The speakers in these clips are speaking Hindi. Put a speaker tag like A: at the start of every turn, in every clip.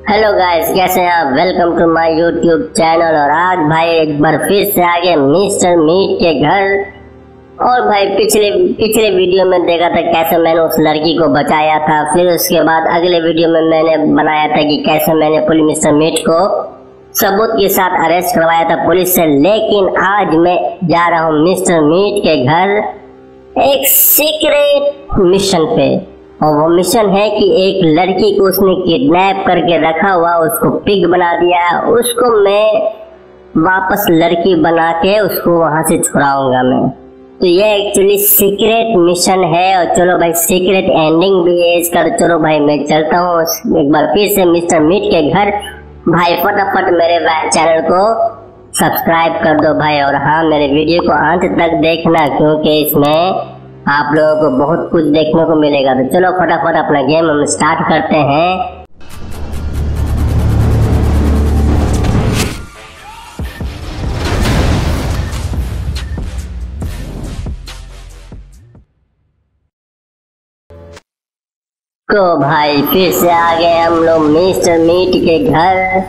A: हेलो गाइस, कैसे हैं आप। Welcome to my YouTube channel. और आज भाई एक बार फिर से आ गए मिस्टर मीट के घर। और भाई पिछले वीडियो में देखा था कैसे मैंने उस लड़की को बचाया था। फिर उसके बाद अगले वीडियो में मैंने बनाया था कि कैसे मैंने पुलिस मिस्टर मीट को सबूत के साथ अरेस्ट करवाया था पुलिस से। लेकिन आज मैं जा रहा हूँ मिस्टर मीट के घर एक सीक्रेट मिशन पे। और वो मिशन है कि एक लड़की को उसने किडनैप करके रखा हुआ, उसको पिग बना दिया है। उसको मैं वापस लड़की बना के उसको वहां से छुड़ाऊंगा मैं। तो ये एक्चुअली सीक्रेट मिशन है। और चलो भाई, सीक्रेट एंडिंग भी है इसका। तो चलो भाई, मैं चलता हूँ एक बार फिर से मिस्टर मीट के घर। भाई फटाफट मेरे चैनल को सब्सक्राइब कर दो भाई। और हाँ, मेरे वीडियो को अंत तक देखना, क्योंकि इसमें आप लोगों को बहुत कुछ देखने को मिलेगा। तो चलो फटाफट अपना गेम हम स्टार्ट करते हैं। तो भाई फिर से आ गए हम लोग मिस्टर मीट के घर।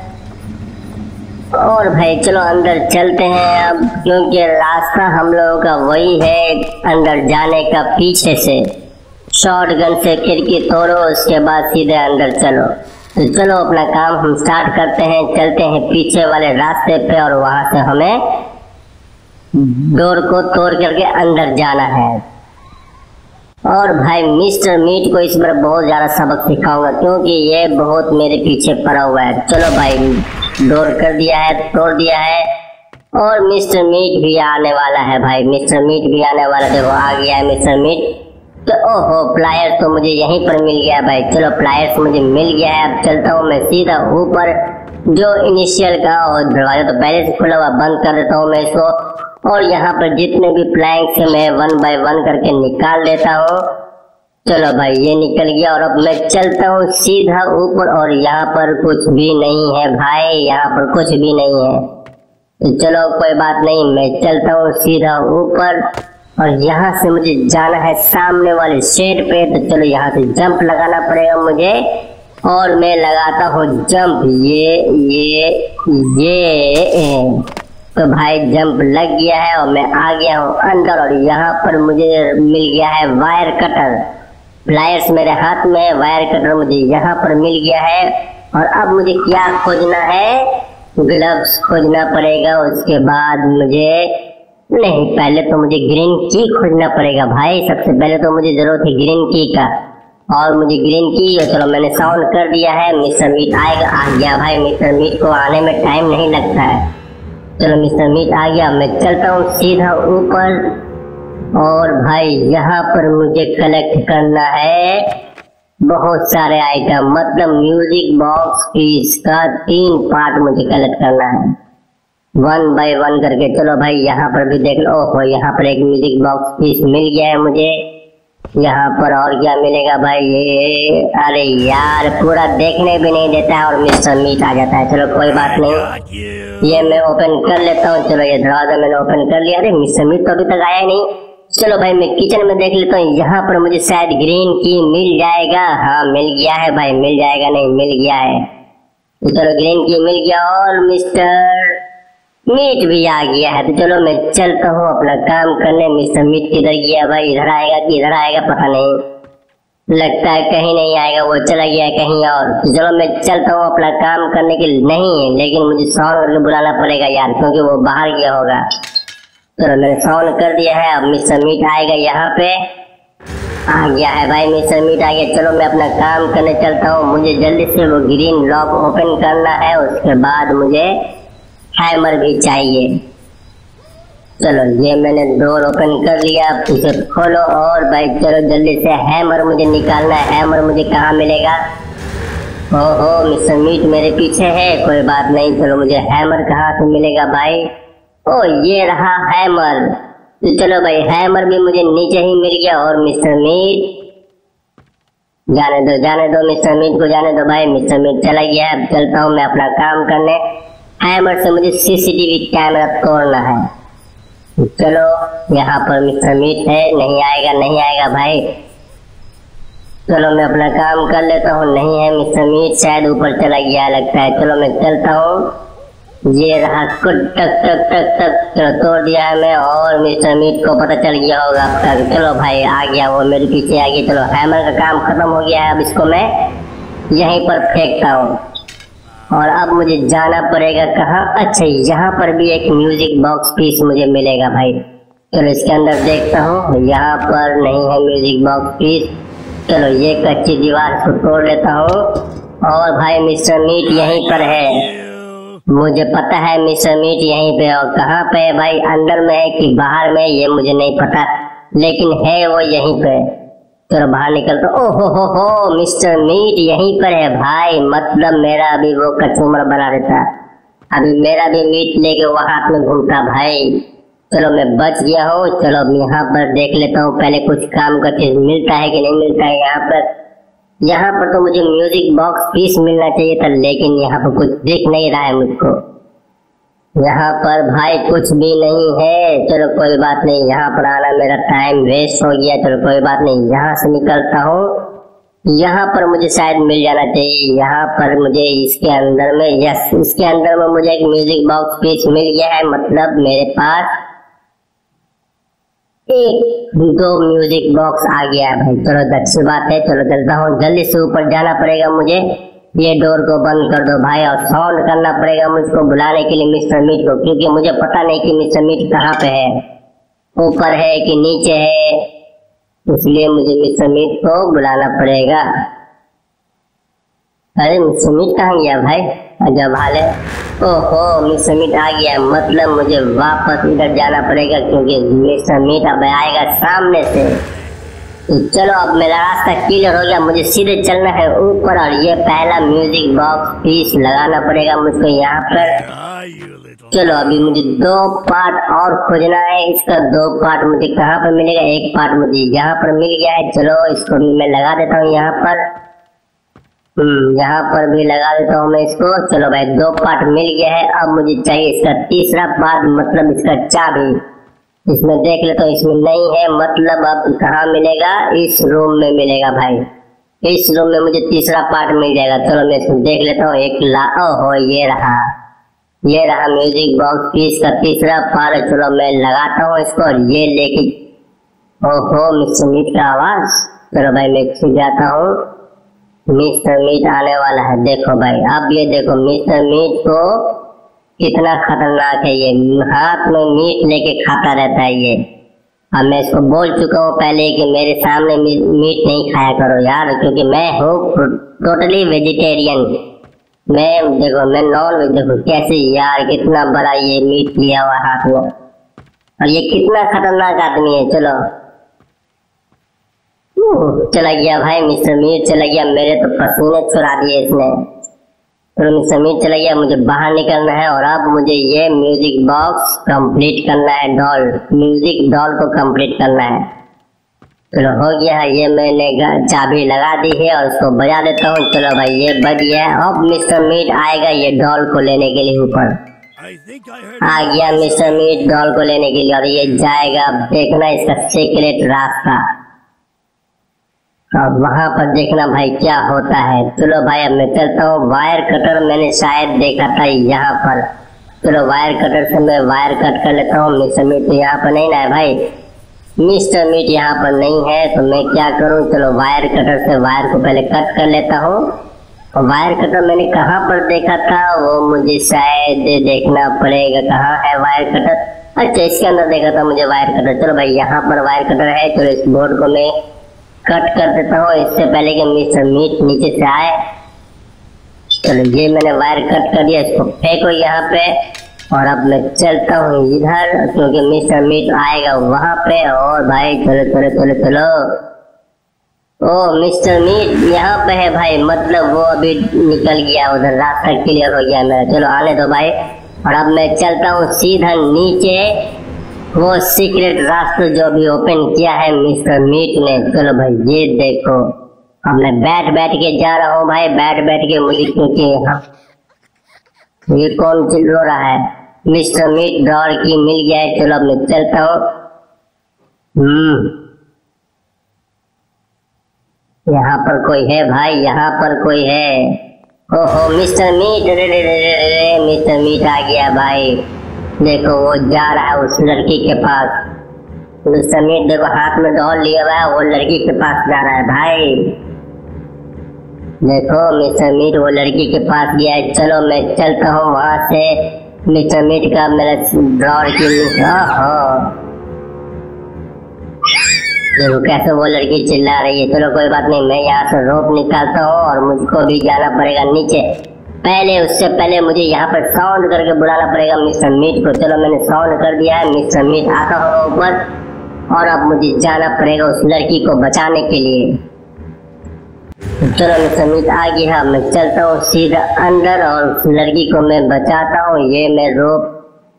A: और भाई चलो अंदर चलते हैं अब, क्योंकि रास्ता हम लोगों का वही है अंदर जाने का। पीछे से शॉटगन से खिड़की तोड़ो, उसके बाद सीधे अंदर चलो। तो चलो अपना काम हम स्टार्ट करते हैं। चलते हैं पीछे वाले रास्ते पे और वहां से हमें डोर को तोड़ करके अंदर जाना है। और भाई मिस्टर मीट को इस बार बहुत ज्यादा सबक सिखाऊंगा, क्योंकि ये बहुत मेरे पीछे पड़ा हुआ है। चलो भाई, डोर कर दिया है, तोड़ दिया है। और मिस्टर मीट भी आने वाला है भाई, मिस्टर मीट भी आने वाला। देखो आ गया है मिस्टर मीट। तो ओहो, प्लायर तो मुझे यहीं पर मिल गया भाई। चलो प्लायर्स मुझे मिल गया है। अब चलता हूँ मैं सीधा ऊपर, जो इनिशियल का। और दरवाजा तो पहले से खुला हुआ, बंद कर देता हूँ मैं इसको। और यहाँ पर जितने भी प्लैंक्स है मैं 1 बाय 1 करके निकाल देता हूँ। चलो भाई, ये निकल गया। और अब मैं चलता हूँ सीधा ऊपर। और यहाँ पर कुछ भी नहीं है भाई, यहाँ पर कुछ भी नहीं है। तो चलो कोई बात नहीं, मैं चलता हूँ सीधा ऊपर। और यहाँ से मुझे जाना है सामने वाले शेड पे। तो चलो यहाँ से जंप लगाना पड़ेगा मुझे। और मैं लगाता हूँ जंप। ये तो भाई जंप लग गया है और मैं आ गया हूँ अंदर। और यहाँ पर मुझे मिल गया है वायर कटर। प्लायर्स मेरे हाथ में है, वायर कटर मुझे यहाँ पर मिल गया है। और अब मुझे क्या खोजना है, ग्लव्स खोजना पड़ेगा। उसके बाद मुझे नहीं, पहले तो मुझे ग्रीन की खोजना पड़ेगा भाई। सबसे पहले तो मुझे जरूरत है ग्रीन की का। और मुझे ग्रीन की, चलो मैंने साउंड कर दिया है। मिस्टर मीट आएगा, आ गया भाई। मिस्टर मीट को आने में टाइम नहीं लगता है। चलो मिस्टर मीट आ गया, मैं चलता हूँ सीधा ऊपर। और भाई यहाँ पर मुझे कलेक्ट करना है बहुत सारे आइटम, मतलब म्यूजिक बॉक्स पीस का 3 पार्ट मुझे कलेक्ट करना है 1 बाय 1 करके। चलो भाई यहाँ पर भी देख लो। ओहो, यहाँ पर एक म्यूजिक बॉक्स पीस मिल गया है मुझे। यहाँ पर और क्या मिलेगा भाई, ये अरे यार पूरा देखने भी नहीं देता है और मिस्टर मीट आ जाता है। चलो कोई बात नहीं, ये मैं ओपन कर लेता हूँ। चलो ये दरवाजा मैंने ओपन कर लिया। अरे मिस्टर मीट तो अभी तक आया नहीं। चलो भाई मैं किचन में देख लेता हूँ। यहाँ पर मुझे शायद ग्रीन की मिल जाएगा। हाँ मिल गया है भाई, मिल जाएगा नहीं, मिल गया है। तो चलो ग्रीन की मिल गया और मिस्टर मीट भी आ गया है। तो चलो मैं चलता हूँ अपना काम करने। मिस्टर मीट किधर गया भाई, इधर आएगा कि इधर आएगा पता नहीं। लगता है कहीं नहीं आएगा, वो चला गया कहीं और। तो चलो मैं चलता हूँ अपना काम करने के लिए। नहीं है, लेकिन मुझे साउंड करके बुलाना पड़ेगा यार, क्योंकि वो बाहर गया होगा। चलो मैंने साउंड कर दिया है। अब मिस्टर मीट आएगा, यहाँ पे आ गया है भाई, मिस्टर मीट आ गया। चलो मैं अपना काम करने चलता हूँ। मुझे जल्दी से वो ग्रीन लॉक ओपन करना है। उसके बाद मुझे हैमर भी चाहिए। चलो ये मैंने डोर ओपन कर लिया, इसे खोलो। और भाई चलो जल्दी से हैमर मुझे निकालना है। हैमर मुझे कहाँ मिलेगा, ओहो मिस्टर मीट मेरे पीछे है। कोई बात नहीं, चलो मुझे हैमर कहाँ से मिलेगा भाई। ओ ये रहा हैमर। तो चलो भाई हैमर भी मुझे नीचे ही मिल गया। और मिस्टर मीट जाने दो मिस्टर मीट को जाने दो भाई। मिस्टर मीट चला गया। अब चलता हूँ मैं अपना काम करने। हैमर से मुझे सीसीटीवी कैमरा तोड़ना है। चलो यहाँ पर मिस्टर मीट है, नहीं आएगा भाई। चलो मैं अपना काम कर लेता हूँ। नहीं है मिस्टर मीट, शायद ऊपर चला गया लगता है। चलो मैं चलता हूँ। ये रहा कुट टक टक टक टक। चलो तोड़ दिया है मैं, और मिस्टर मीट को पता चल गया होगा अब तक। चलो भाई आ गया, वो मेरे पीछे आ गया। चलो हैमर का काम खत्म हो गया है, अब इसको मैं यहीं पर फेंकता हूँ। और अब मुझे जाना पड़ेगा कहाँ? अच्छा, यहाँ पर भी एक म्यूजिक बॉक्स पीस मुझे मिलेगा भाई। चलो इसके अंदर देखता हूँ। यहाँ पर नहीं है म्यूजिक बॉक्स पीस। चलो ये कच्ची दीवार को तोड़ लेता हूँ। और भाई मिस्टर मीट यहीं पर है, मुझे पता है मिस्टर मीट यहीं पे। और कहाँ पे है भाई, अंदर में है कि बाहर में, ये मुझे नहीं पता, लेकिन है वो यहीं पे। चलो बाहर निकलता। ओहो हो, मिस्टर मीट यहीं पर है भाई। मतलब मेरा अभी वो कचूमर बना देता, अभी मेरा भी मीट लेके वो हाथ में घूमता भाई। चलो मैं बच गया हूँ। चलो अब यहाँ पर देख लेता हूँ पहले कुछ काम का चीज मिलता है कि नहीं मिलता है यहाँ पर। यहाँ पर तो मुझे म्यूजिक बॉक्स पीस मिलना चाहिए था, लेकिन यहाँ पर कुछ दिख नहीं रहा है मुझको। यहाँ पर भाई कुछ भी नहीं है। चलो कोई बात नहीं, यहाँ पर आना मेरा टाइम वेस्ट हो गया। चलो कोई बात नहीं, यहाँ से निकलता हूँ। यहाँ पर मुझे शायद मिल जाना चाहिए। यहाँ पर मुझे इसके अंदर में, यस इसके अंदर में मुझे एक म्यूजिक बॉक्स पीस मिल गया है। मतलब मेरे पास एक दो म्यूजिक बॉक्स आ गया है भाई। चलो अच्छी बात है। चलो चलता हूँ, जल्दी से ऊपर जाना पड़ेगा मुझे। ये डोर को बंद कर दो भाई, और साउंड करना पड़ेगा मुझको बुलाने के लिए मिस्टर मीट को, क्योंकि मुझे पता नहीं कि मिस्टर मीट कहाँ पे है, ऊपर है कि नीचे है, इसलिए मुझे मिस्टर मीट को बुलाना पड़ेगा। अरे मिस्टर मीट कहाँ गया भाई? अजब हाल है। ओहो मिस्टर मीट आ गया, मतलब मुझे वापस इधर जाना पड़ेगा, क्योंकि मिस्टर मीट अब आएगा सामने से। चलो अब मेरा रास्ता क्लियर हो गया, मुझे सीधे चलना है ऊपर। और ये पहला म्यूजिक बॉक्स पीस लगाना पड़ेगा मुझको यहाँ पर। चलो अभी मुझे दो पार्ट और खोजना है। इसका दो पार्ट मुझे कहाँ पर मिलेगा? एक पार्ट मुझे यहाँ पर मिल गया है। चलो इसको भी मैं लगा देता हूँ यहाँ पर। यहाँ पर भी लगा देता हूँ मैं इसको। चलो भाई दो पार्ट मिल गया है। अब मुझे चाहिए इसका तीसरा पार्ट, मतलब इसका चाबी। इसमें देख लेता हूँ, इसमें नहीं है, मतलब अब कहाँ मिलेगा? इस रूम में मिलेगा भाई। इस रूम में मुझे तीसरा पार्ट मिल जाएगा। चलो मैं इसमें देख लेता हूँ। ओहो ये रहा म्यूजिक बॉक्स पीस का तीसरा पार्ट। चलो मैं लगाता हूँ इसको, और ये लेके, ओहो मिस्टर मीट का आवाज। चलो भाई मैं छुप जाता हूँ, मिस्टर मीट आने वाला है। देखो भाई, अब ये देखो मिस्टर मीट को कितना खतरनाक है ये, हाथ में मीट लेके खाता रहता है ये। अब मैं इसको बोल चुका हूँ पहले कि मेरे सामने मीट नहीं खाया करो यार, क्योंकि मैं हूँ टोटली वेजिटेरियन। मैं देखो, मैं नॉन वेज। देखो कैसे यार, कितना बड़ा ये मीट लिया हुआ हाथ में, और ये कितना खतरनाक आदमी है। चलो चला गया भाई मिस्टर मीट, चला गया। मेरे तो पसीने छुड़ा दिए इसने। तो मिस्टर मीट चला गया, मुझे बाहर निकलना है। और अब मुझे ये म्यूजिक बॉक्स कंप्लीट करना है, म्यूजिक डॉल को कंप्लीट करना है। चलो हो गया है, ये मैंने चाबी लगा दी है, और उसको बजा देता हूँ। चलो भाई ये बज गया है। अब मिस्टर मीट आएगा ये डॉल को लेने के लिए ऊपर। आ गया मिस्टर मीट डॉल को लेने के लिए, और ये जाएगा। अब देखना इसका सीक्रेट रास्ता, और वहां पर देखना भाई क्या होता है। चलो भाई अब मैं चलता हूँ। वायर कटर मैंने शायद देखा था यहाँ पर। चलो वायर कटर से मैं वायर कट कर लेता हूँ। मिस्टर मीट तो यहाँ पर नहीं ना है भाई, मिस्टर मीट यहाँ पर नहीं है, तो मैं क्या करूँ? चलो वायर कटर से वायर को पहले कट कर लेता हूँ। और वायर कटर मैंने कहाँ पर देखा था, वो मुझे शायद देखना पड़ेगा। कहाँ है वायर कटर? अच्छा इसके अंदर देखा था मुझे वायर कटर। चलो भाई यहाँ पर वायर कटर है। चलो इस बोर्ड को मैं कट कर देता हूँ, इससे पहले कि मिस्टर मीट नीचे से आए। चलो ये मैंने वायर कट कर दिया, इसको फेंको यहाँ पे। और अब मैं चलता हूँ इधर, क्योंकि मिस्टर मीट आएगा वहां पे। और भाई चलो चलो चलो चलो। ओ मिस्टर मीट यहाँ पे है भाई, मतलब वो अभी निकल गया उधर, रास्ता क्लियर हो गया मेरा। चलो आने दो भाई। और अब मैं चलता हूँ सीधा नीचे, वो सीक्रेट रास्ता जो भी ओपन किया है मिस्टर मीट ने। चलो भाई ये देखो, अब मैं बैठ के जा रहा हूँ भाई, बैठ के मुझे, क्योंकि ये कौन चिल्ला रो रहा है? मिस्टर मीट डॉल की मिल गया है। चलो अब मैं चलता हूँ। यहाँ पर कोई है भाई, यहाँ पर कोई है। ओहो मिस्टर मीट, रे मिस्टर मीट आ गया भाई। देखो वो जा रहा है उस लड़की के पास। मिस्टर मीट देखो हाथ में डॉल लिया हुआ है, वो लड़की के पास जा रहा है भाई। देखो मिस्टर मीट वो लड़की के पास गया है। चलो मैं चलता हूँ वहां से। मिस्टर मीट का मेरा ड्रॉर की देखो कैसे वो लड़की चिल्ला रही है। चलो कोई बात नहीं, मैं यहाँ से रोप निकालता हूँ और मुझको भी जाना पड़ेगा नीचे। उससे पहले मुझे यहाँ पर साउंड करके बुलाना पड़ेगा मिस्टर मीट को। चलो मैंने साउंड कर दिया है, मिस्टर मीट आता होगा ऊपर और अब मुझे जाना पड़ेगा उस लड़की को बचाने के लिए। चलो मिस्टर मीट आ गया, मैं चलता हूँ सीधा अंदर और उस लड़की को मैं बचाता हूँ। ये मैं रोप,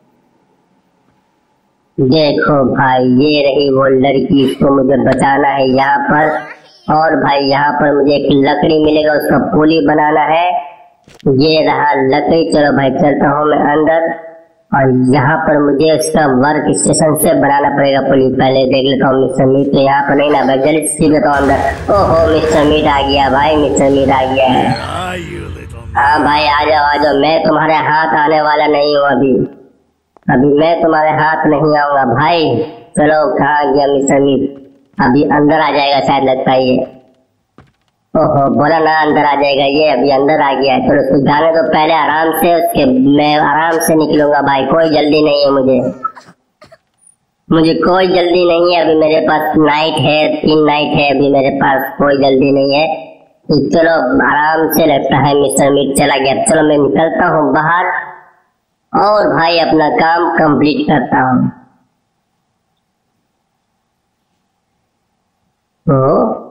A: देखो भाई ये रही वो लड़की, इसको मुझे बचाना है यहाँ पर। और भाई यहाँ पर मुझे एक लकड़ी मिलेगा, उसका पुली बनाना है। ये रहा लकड़ी। चलो भाई चलता हूँ मैं अंदर और यहाँ पर मुझे उसका वर्क स्टेशन से बनाना पड़ेगा पुली। पहले देख लेता हूँ मिस्टर मीट तो यहाँ पर नहीं ना भाई, जल्दी से लेता हूँ अंदर। ओहो मिस्टर मीट आ गया भाई, मिस्टर मीट आ गया है। हाँ भाई आ जाओ, मैं तुम्हारे हाथ आने वाला नहीं हूँ अभी मैं तुम्हारे हाथ नहीं आऊंगा भाई। चलो कहाँ गया मिस्टर मीट, अभी अंदर आ जाएगा शायद लगता है ये। ओहो बोला ना अंदर आ जाएगा, ये अभी अंदर आ गया है। चलो सुधारने तो पहले आराम से, उसके मैं आराम से निकलूंगा भाई, कोई जल्दी नहीं है मुझे कोई जल्दी नहीं है। अभी मेरे पास नाइट है, 3 नाइट है अभी मेरे पास, कोई जल्दी नहीं है। तो चलो आराम से, लगता है मिस्टर मीट चला गया। चलो मैं निकलता हूँ बाहर और भाई अपना काम कंप्लीट करता हूँ। तो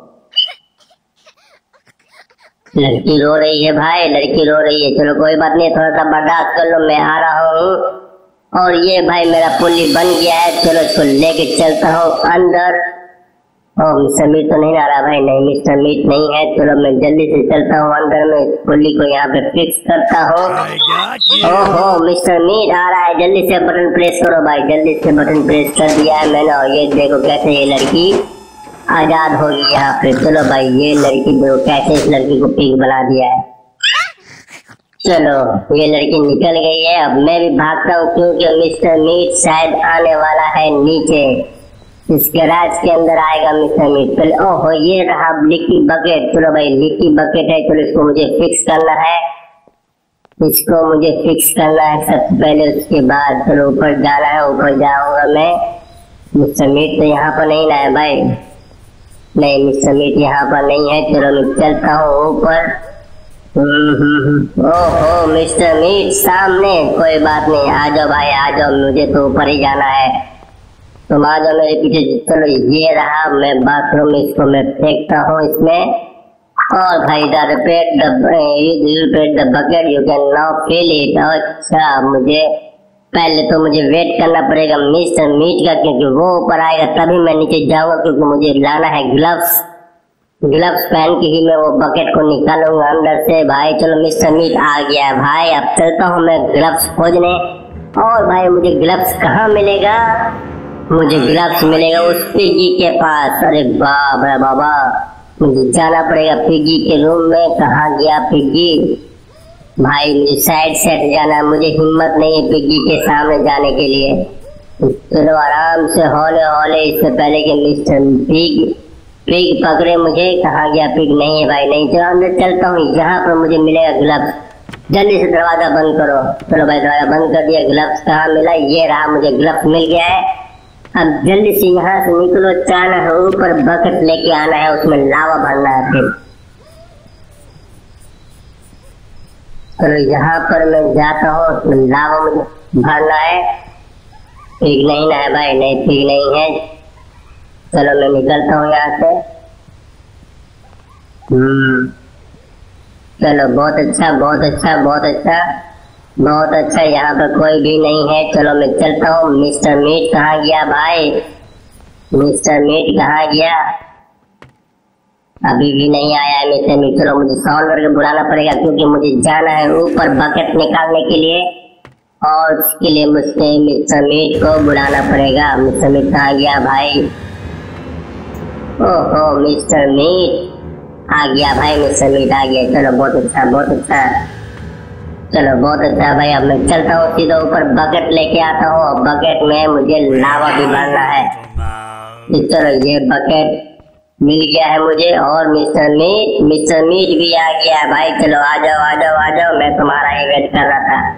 A: लड़की रो रही है भाई, लड़की रो रही है। चलो कोई बात नहीं, थोड़ा सा बर्दाश्त कर लो, मैं आ रहा हूँ। और ये भाई मेरा पुली बन गया है। चलो इसको लेके चलता हूँ अंदर। मिस्टर मीट तो नहीं आ रहा भाई, नहीं मिस्टर मीट नहीं है। चलो मैं जल्दी से चलता हूँ अंदर में, पुली को यहाँ पे फिक्स करता हूँ। ओहो मिस्टर मीट आ रहा है, जल्दी से बटन प्रेस करो भाई, जल्दी से बटन प्रेस कर दिया है मैंने। और ये देखो कैसे ये लड़की आजाद होगी यहाँ पे। चलो भाई ये लड़की देखो कैसे इस लड़की को पिग बना दिया है। चलो ये लड़की निकल गई है, अब मैं भी भागता हूँ क्योंकि मिस्टर मीट शायद आने वाला है नीचे। इस गैराज के अंदर आएगा मिस्टर मीट। चलो ओहो ये रहा लीकी बकेट। चलो भाई लीकी बकेट है, चलो इसको मुझे फिक्स करना है, इसको मुझे फिक्स करना है सबसे पहले। उसके बाद चलो ऊपर जाना है, ऊपर जाऊंगा मैं। मिस्टर मीट तो यहाँ पर नहीं ना है भाई, नहीं मिस्टर मीट यहाँ पर नहीं है। चलो मैं चलता हूँ ऊपर। ओहो मिस्टर मीट सामने, कोई बात नहीं, आ जाओ भाई आ जाओ, मुझे तो ऊपर ही जाना है, तुम आ जाओ मेरे पीछे। चलो ये रहा, मैं बाथरूम में इसको मैं फेंकता हूँ इसमें। और भाई put the bucket you can now fill it. अच्छा मुझे पहले तो मुझे वेट करना पड़ेगा मिस्टर मीट का, क्योंकि वो ऊपर आएगा तभी मैं नीचे जाऊंगा, क्योंकि मुझे लाना है ग्लव्स पहन के ही मैं वो बकेट को निकालूंगा अंदर से भाई। चलो मिस्टर मीट आ गया है भाई, अब चलता हूँ मैं ग्लव्स खोजने। और भाई मुझे ग्लव्स कहाँ मिलेगा, मुझे ग्लव्स मिलेगा उस पिग्गी के पास। अरे बाप रे बाबा, मुझे जाना पड़ेगा पिग्गी के रूम में। कहाँ गया पिग्गी भाई, मुझे साइड सेट जाना है, मुझे हिम्मत नहीं है पिग्गी के सामने जाने के लिए। चलो आराम से हौले हौले, इससे पहले कि मिस्टर पिग पकड़े मुझे। कहाँ गया पिग, नहीं है भाई नहीं। चलो अंदर चलता हूँ, यहाँ पर मुझे मिलेगा ग्लव्स। जल्दी से दरवाजा बंद करो। चलो भाई दरवाजा बंद कर दिया। ग्लव्स कहाँ मिला, ये रहा, मुझे ग्लव्स मिल गया है। अब जल्दी से यहाँ से निकलो, जाना है ऊपर, बकेट लेके आना है, उसमें लावा भरना है फिर। चलो यहाँ पर मैं जाता हूँ, उसमें लावा मुझे भरना है। ठीक नहीं ना है भाई, नहीं ठीक नहीं है। चलो मैं निकलता हूँ यहाँ से। चलो बहुत अच्छा बहुत अच्छा बहुत अच्छा बहुत अच्छा, यहाँ पर कोई भी नहीं है। चलो मैं चलता हूँ। मिस्टर मीट कहाँ गया भाई, मिस्टर मीट कहाँ गया, अभी भी नहीं आया है मिस्टर मीट। चलो मुझे साउंड करके बुलाना पड़ेगा, क्योंकि मुझे जाना है ऊपर बकेट निकालने के लिए, और उसके लिए मुझसे मिस्टर मीट को बुलाना पड़ेगा। मिस्टर मीट कहाँ गया भाई, ओहो मिस्टर मीट, आ गया भाई, मिस्टर मीट आ गया। चलो बहुत अच्छा, बहुत अच्छा, चलो बहुत अच्छा भाई। अब मैं चलता हूँ सीधा ऊपर, बकेट लेके आता हूँ। बकेट में मुझे लावा भी भरना है। चलो ये बकेट मिल गया है मुझे, और मिस्टर मीट भी आ गया है भाई। चलो आ जाओ आ जाओ आ जाओ, मैं तुम्हारा ही वेट कर रहा था।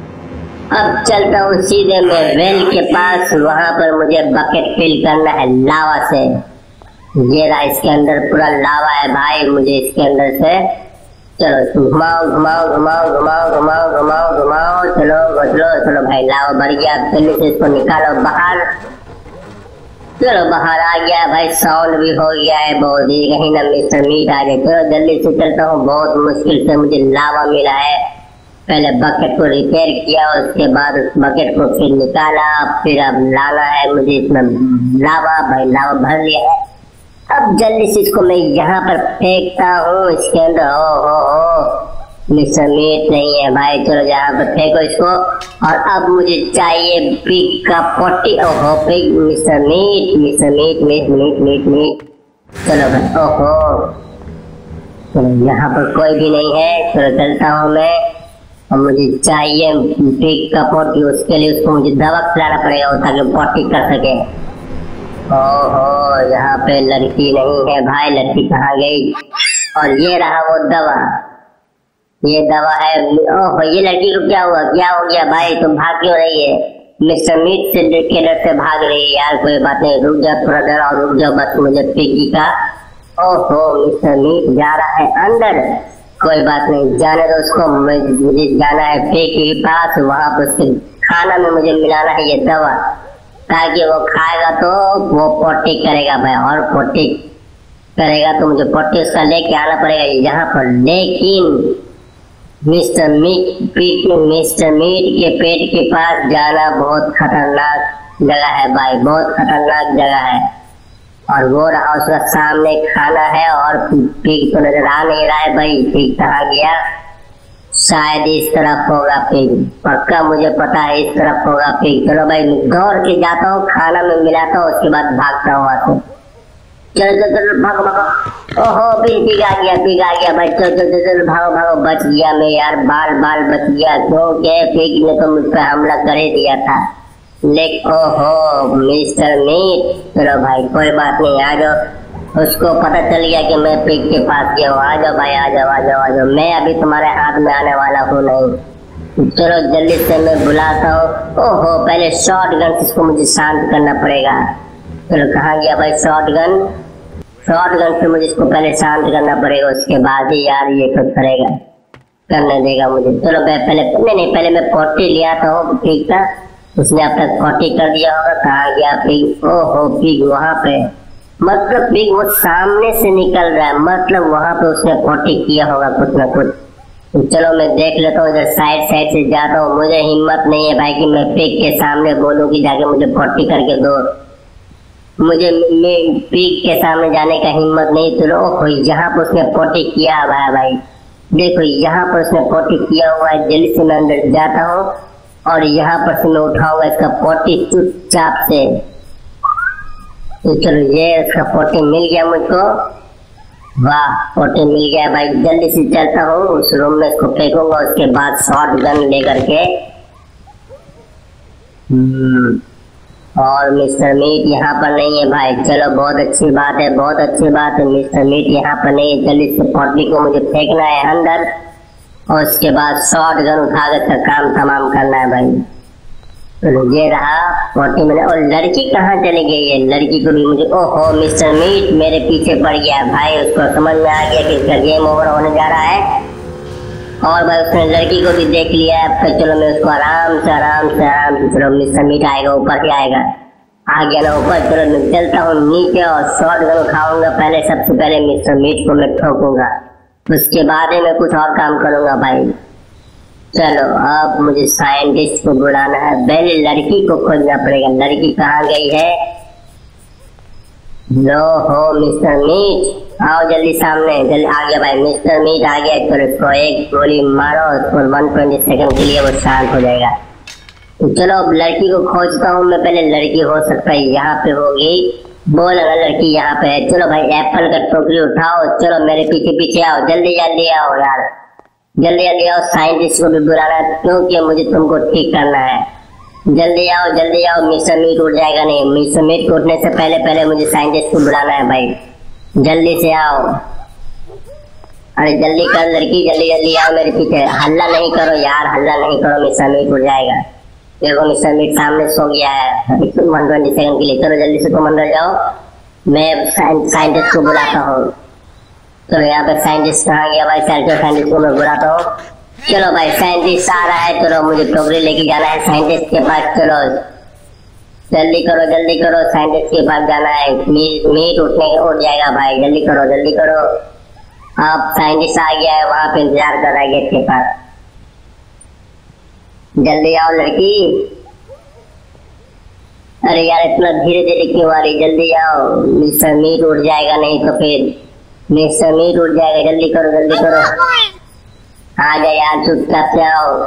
A: अब चलता हूँ सीधे मैं वेल के पास, वहां पर मुझे बकेट फिल करना है लावा से। ये रहा, इसके अंदर पूरा लावा है भाई, मुझे इसके अंदर से चलो घुमाओ घुमाओ घुमाओ घुमाओ घुमाओ घुमाओ घुमाओ, चलो चलो चलो भाई, लावा भर गया। जल्दी से इसको निकालो बाहर। चलो बाहर आ गया भाई, साउंड भी हो गया है बहुत ही, कहीं ना मिस्टर मीट आ गए। चलो जल्दी से चलता हूँ, बहुत मुश्किल से मुझे लावा मिला है। पहले बकेट को रिपेयर किया, उसके बाद उस बकेट को फिर निकाला, फिर अब लाना है मुझे इसमें लावा। भाई लावा भर लिया है। अब जल्दी से इसको मैं यहाँ पर फेंकता हूँ, इसके अंदर हो मिस्टर मीट नहीं है भाई। चलो यहाँ पर फेंको इसको। और अब मुझे चाहिए पिग का पोटी। ओहो pig, mister meat mister meat meat meat meat meat. चलो भाई, ओहो चलो यहाँ पर कोई भी नहीं है। चलो चलता हूँ मैं, और मुझे चाहिए पिग का पोटी। उसके लिए उसको मुझे दवा खिलाना पड़ेगा ताकि पोटी कर सके। ओहो यहाँ पे लड़की नहीं है भाई, लड़की कहाँ गई? और ये रहा वो दवा, ये दवा है। ओहो ये लड़की को क्या हुआ, क्या हो गया भाई? तुम भाग क्यों रही है? मिस्टर मीट से के डर से भाग रही है यार। कोई बात नहीं, रुक जा थोड़ा देर और रुक जाओ बस, मुझे पिगी का। ओहो मिस्टर मीट जा रहा है अंदर, कोई बात नहीं जाने दो उसको। मुझे जाना है पिगी के पास, वहां पर उसके खाना में मुझे मिलाना है ये दवा, ताकि वो खाएगा तो वो पोटी करेगा भाई। और पोटी करेगा तो मुझे पोटी उसका लेके आना पड़ेगा यहाँ पर। लेकिन मिस्टर मीट के पेट के पास जाना बहुत खतरनाक जगह है भाई, बहुत खतरनाक जगह है। और वो रहा उसका सामने खाना है, और पिग तो नजर आ नहीं रहा है भाई। पिग कहाँ गया? शायद इस तरफ होगा पिग, पक्का मुझे पता है इस तरफ होगा पिग। चलो भाई दौड़ के जाता हूँ, खाना में मिलाता हूँ, उसके बाद भागता हूँ वहां से। चलो चलो चलो भागो भागो। ओहो पिग आ गया भाई। चलो चलो चलो भागो भागो, बच गया मैं यार, बाल बच गया। क्योंकि पिग ने तो मुझ पर हमला कर ही दिया था। लेकिन ओहो मिस्टर मीट, चलो भाई कोई बात नहीं, आ जाओ। उसको पता चल गया कि मैं पिग के पास गया हूँ। आ जाओ भाई, आ जाओ आ जाओ आ जाओ, मैं अभी तुम्हारे हाथ में आने वाला हूँ नहीं। चलो जल्दी से मैं बुलाता हूँ। ओहो पहले शॉर्ट गन इसको मुझे शांत करना पड़ेगा। चलो कहाँ गया भाई शॉर्ट गन से मुझे इसको पहले शांत करना पड़ेगा, उसके बाद ही यार ये कुछ करेगा, करने देगा मुझे। चलो मैं पहले मैं पोटी ले आता हूँ पिग का। उसने अब तक पोटी कर दिया होगा। कहाँ गया पिग? ओहो पिग वहां पे, मतलब पिग वो सामने से निकल रहा है, मतलब वहां पे उसने पोटी किया होगा कुछ ना कुछ। चलो मैं देख लेता हूँ, इधर साइड से जाता हूँ। मुझे हिम्मत नहीं है भाई कि मैं पिग के सामने बोलूँ कि जाके मुझे पोटी करके दो। मुझे पिग के सामने जाने का हिम्मत नहीं। चलो ओहो यहाँ पर उसने पोटी किया हुआ है भाई, देखो यहाँ पर उसने पोटी किया हुआ है। जल्दी से मैं अंदर जाता हूँ, और यहाँ पर से मैं उठाऊंगा इसका पोटी चुपचाप से। तो चलो ये इसका पोटी मिल गया मुझको, वाह पोटी मिल गया भाई। जल्दी से चलता हूँ उस रूम में, इसको फेंकूंगा, उसके बाद शॉर्ट गन लेकर के। और मिस्टर मीट यहाँ पर नहीं है भाई। चलो बहुत अच्छी बात है, बहुत अच्छी बात है, मिस्टर मीट यहाँ पर नहीं है। जल्दी से पोटी को मुझे फेंकना है अंदर, और उसके बाद शॉर्ट गन उठा कर काम तमाम करना है भाई। तो ये रहा पोटी मैंने। और लड़की कहाँ चली गई है? लड़की को भी मुझे, ओहो मिस्टर मीट मेरे पीछे पड़ गया भाई। उसको समझ में आ गया कि इसका गेम ओवर होने जा रहा है, और भाई उसने लड़की को भी देख लिया है। तो चलो मैं उसको आराम से चलो मिस्टर मीट आएगा, ऊपर ही आएगा, आ गया ना ऊपर। चलो मैं चलता हूँ नीचे, और शॉर्ट गन उठाऊंगा पहले। सबसे पहले मिस्टर मीट को मैं ठोकूंगा, उसके बाद ही मैं कुछ और काम करूंगा भाई। चलो अब मुझे साइंटिस्ट को बुलाना है, पहले लड़की को खोजना पड़ेगा। लड़की कहाँ गई है? लो हो मिस्टर मीट, आओ जल्दी सामने। जल्दी आ गया भाई, मिस्टर मीट आ गया। चलो इसको एक गोली मारो, उसको 120 सेकंड के लिए वो शांत हो जाएगा। तो चलो अब लड़की को खोजता हूँ मैं। पहले लड़की हो सकता है यहाँ पे होगी। बोल अगर लड़की यहाँ पे है। चलो भाई एप्पल का टोकरी उठाओ, चलो मेरे पीछे पीछे आओ, जल्दी जल्दी आओ यार, जल्दी जल्दी आओ। साइंटिस्ट को भी बुलाना है क्योंकि मुझे तुमको ठीक करना है। जल्दी आओ, मिस्टर मीट उठ जाएगा नहीं। मिस्टर मीट को उठने से पहले पहले मुझे साइंटिस्ट को बुलाना है भाई, जल्दी से आओ। अरे जल्दी कर लड़की, जल्दी जल्दी आओ मेरे पीछे। हल्ला नहीं करो यार, हल्ला नहीं करो, मिस्टर मीट उठ जाएगा। देखो मिस्टर मीट सामने सो गया है 120 सेकंड के लिए। चलो जल्दी से तुम अंदर जाओ, मैं साइंटिस्ट को बुलाता हूँ। चलो यहाँ पे साइंटिस्ट कहाँ गया भाई? साइंटिस्ट को मैं बुलाता हूँ। चलो भाई साइंटिस्ट आ रहा है, चलो मुझे टोकरी लेके जाना है साइंटिस्ट के पास। चलो जल्दी करो, साइंटिस्ट के पास जाना है। मीट उठ जाएगा भाई, जल्दी करो। अब साइंटिस्ट आ गया है, वहां पे इंतजार कर रहा है गेट के पास। जल्दी आओ लड़की। अरे यार इतना धीरे धीरे क्यों आ रही? जल्दी आओ, मिस्टर मीट उठ जाएगा नहीं तो फिर मिस्टर मीट उठ जाएगा। जल्दी करो। आ जाए यार, चुपचाप से आओ।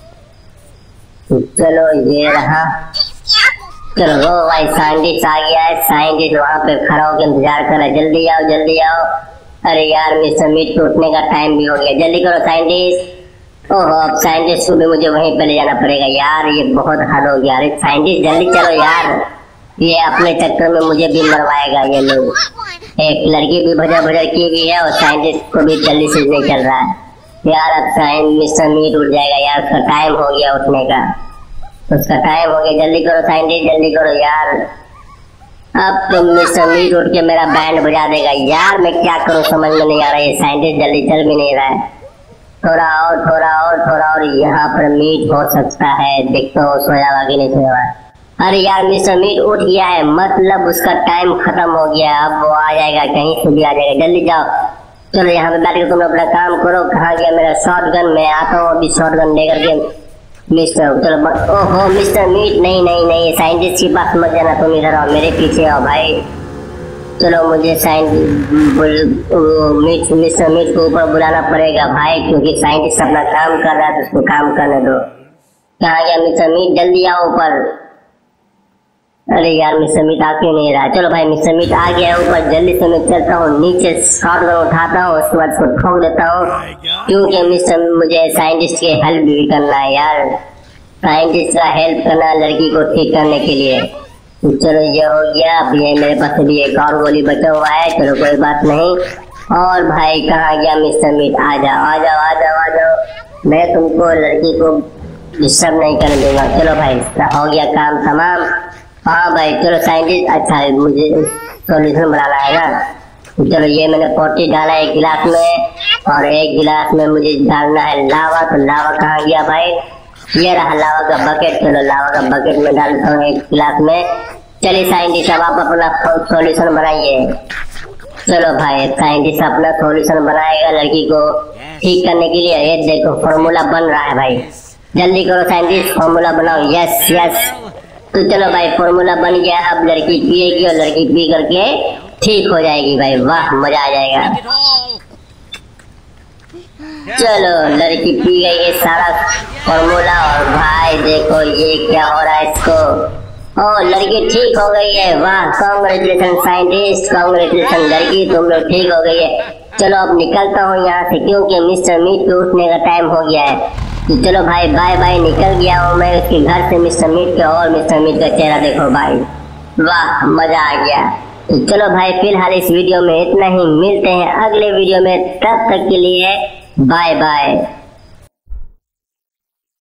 A: चलो ये रहा। चलो वो भाई साइंटिस्ट आ गया है। साइंटिस्ट वहां पे खड़ा होकर इंतजार कर रहा है। जल्दी आओ। अरे यार मिस्टर मीट को उठने का टाइम भी हो गया, जल्दी करो साइंटिस्ट। ओहो अब साइंटिस्ट को भी मुझे वहीं पे ले जाना पड़ेगा यार, ये बहुत हद हो गया। अरे साइंटिस्ट जल्दी चलो यार, ये अपने चक्कर में मुझे भी मरवाएगा ये लोग। एक लड़की भी भजर की भी है और साइंटिस्ट को भी जल्दी से नहीं चल रहा है यार। अब मिस्टर मीट उठ जाएगा यार, उसका टाइम हो गया उठने का, उसका टाइम हो गया। जल्दी करो साइंटिस्ट, जल्दी करो यार। अब तो मिस्टर मीट उठ के मेरा बैंड बजा देगा यार, मैं क्या करूं समझ में नहीं आ रहा है। ये साइंटिस्ट जल्दी चल भी नहीं रहा है। थोड़ा और यहाँ पर मीट हो सकता है, देखते हो सोया हुआ कि नहीं सोया हुआ। अरे यार मिस्टर मीट उठ गया है, मतलब उसका टाइम खत्म हो गया। अब वो आ जाएगा, कहीं से भी आ जाएगा। जल्दी जाओ, चलो यहाँ पे बैठ के तुम अपना काम करो। कहाँ गया मेरा शॉटगन? मैं आता हूँ अभी शॉटगन लेकर के। मिस्टर चलो, ओहो मिस्टर मीट, नहीं साइंटिस्ट के पास मत जाना, तुम इधर आओ, मेरे पीछे आओ भाई। चलो मुझे मिस्टर मीट को ऊपर बुलाना पड़ेगा भाई, क्योंकि साइंटिस्ट अपना काम कर रहा है तो उसको काम करने दो। कहाँ गया मिस्टर मीट? जल्दी आओ ऊपर। अरे यार मिस्टर मीट आ क्यों नहीं रहा? चलो भाई मिस्टर मीट आ गया है ऊपर, जल्दी से मैं चलता हूँ नीचे, शॉटगन उठाता हूँ, उसके बाद उसको ठोक देता हूँ, क्योंकि मुझे साइंटिस्ट की हेल्प भी करना है यार। साइंटिस्ट का हेल्प करना लड़की को ठीक करने के लिए। चलो ये हो गया। अब ये मेरे पास भी एक और गोली बचा हुआ है, चलो कोई बात नहीं। और भाई कहाँ गया मिस्टर मीट? आ जाओ, मैं तुमको लड़की को डिस्टर्ब नहीं करने दूंगा। चलो भाई हो गया काम तमाम। हाँ भाई चलो साइंटिस्ट, अच्छा मुझे सॉल्यूशन बनाना है ना। चलो ये मैंने पोटी डाला एक गिलास में, और एक गिलास में मुझे डालना है लावा। तो लावा कहाँ गया भाई? ये रहा लावा का बकेट। चलो लावा का बकेट में डालता हूँ एक गिलास में। चलिए साइंटिस्ट अब आप अपना सॉल्यूशन बनाइए। चलो भाई साइंटिस्ट अपना सॉल्यूशन बनाएगा लड़की को ठीक करने के लिए। ये देखो फॉर्मूला बन रहा है भाई, जल्दी करो साइंटिस्ट, फॉर्मूला बनाओ। यस तो चलो भाई फॉर्मूला बन गया। अब लड़की पिएगी और लड़की पी करके ठीक हो जाएगी भाई, वाह मजा आ जाएगा। चलो लड़की पी गई है सारा फॉर्मूला, और भाई देखो ये क्या हो रहा है इसको। ओ लड़की ठीक हो गई है, वाह कांग्रेचुलेशन साइंटिस्ट, कांग्रेचुलेशन लड़की तुम लोग ठीक हो गई है। चलो अब निकलता हूँ यहाँ से, क्योंकि मिस्टर मीट के उठने का टाइम हो गया है। तो चलो भाई बाय बाय, निकल गया हूँ मैं उसके घर से मिस्टर मीट के। और मिस्टर मीट का चेहरा देखो भाई, वाह मजा आ गया। तो चलो भाई फिलहाल इस वीडियो में इतना ही, मिलते हैं अगले वीडियो में, तब तक के लिए बाय बाय।